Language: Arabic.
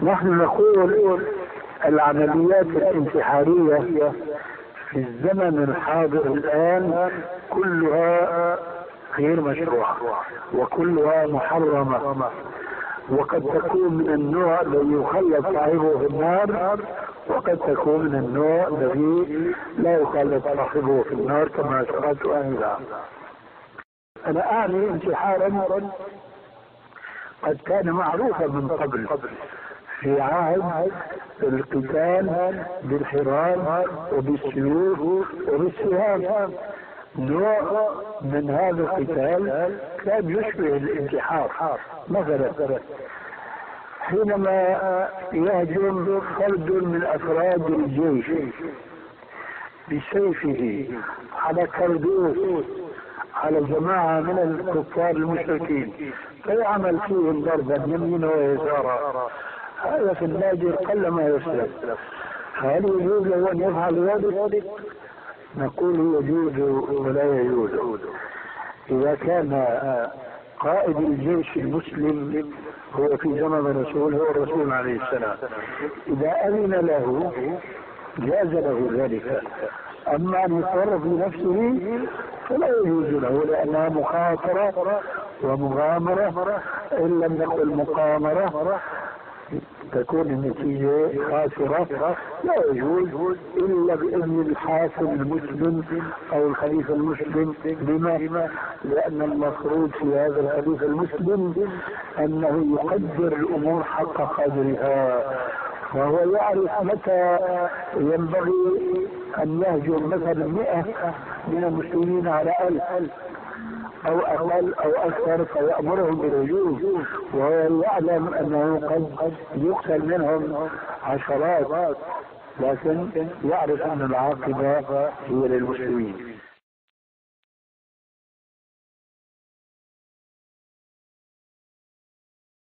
نحن نقول العمليات الانتحارية في الزمن الحاضر الآن كلها غير مشروعة وكلها محرمة، وقد تكون من النوع الذي يخلد صاحبه في النار، وقد تكون من النوع الذي لا يخلد صاحبه في النار كما أشرت آنذا. أنا أعني انتحارا قد كان معروفا من قبل في عهد القتال بالحراب وبالسيوف وبالسهام. نوع من هذا القتال كان يشبه الانتحار. مثلا حينما يهجم فرد من أفراد الجيش بسيفه على كردوس على جماعة من الكفار المشركين فيعمل فيهم ضربا يمينا ويسارا، هذا في النادر قلما يسلم. هل يجوز له أن يفعل ذلك؟ نقول يجوز ولا يجوز. إذا كان قائد الجيش المسلم هو في زمن الرسول هو الرسول عليه السلام، إذا أذن له جاز له ذلك. أما أن يتصرف بنفسه فلا يجوز له، لأنها مخاطرة ومغامرة، إن لم نقل مقامرة تكون النتيجة خاسرة. لا يجوز إلا بإذن الحاكم المسلم أو الخليفة المسلم. لما؟ لأن المفروض في هذا الخليفة المسلم أنه يقدر الأمور حق قدرها، وهو يعرف متى ينبغي أن يهجم مثلا 100 من المسلمين على 1000 أو أقل أو أكثر فيأمرهم بالهجوم، وهو يعلم أنه قد يقتل منهم عشرات، لكن يعرف أن العاقبة هي للمسلمين.